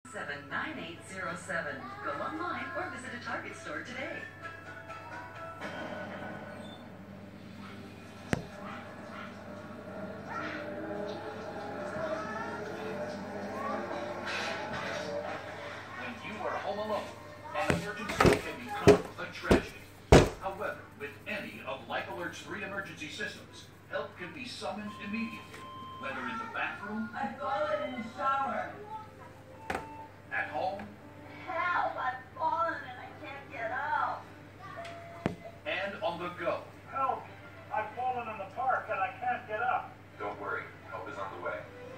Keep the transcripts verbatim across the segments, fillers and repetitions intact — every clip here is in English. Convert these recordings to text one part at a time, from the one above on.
seven nine eight zero seven. Go online or visit a Target store today. When you are home alone, an emergency can become a tragedy. However, with any of Life Alert's three emergency systems, help can be summoned immediately, whether in the bathroom, I've fallen in the shower. at home, Help! I've fallen and I can't get up. and on the go. Help! I've fallen in the park and I can't get up. Don't worry, help is on the way.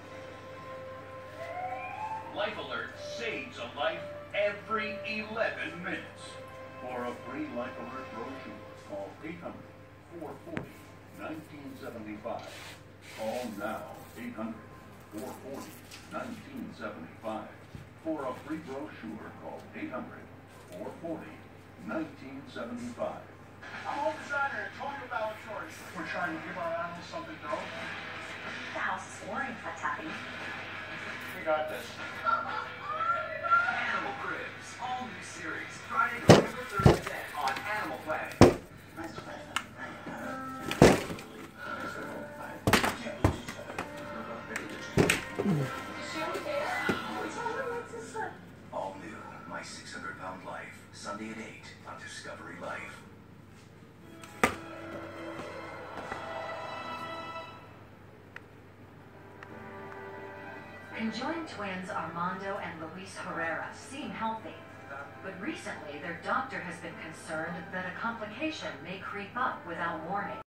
Life Alert saves a life every eleven minutes. For a free Life Alert brochure, call eight hundred, four forty, nineteen seventy-five. Call now, eight hundred, four forty, nineteen seventy-five. For a free brochure, call eight hundred, four forty, nineteen seventy-five. I'm home designer Antonio Balatorri. We're trying to give our animals something to know. The house is boring, Fatapi. We got this. Animal Cribs, all new series, Friday, November third on Animal Planet. All new, My six hundred pound Life, Sunday at eight on Discovery Life. Conjoined twins Armando and Luis Herrera seem healthy, but recently their doctor has been concerned that a complication may creep up without warning.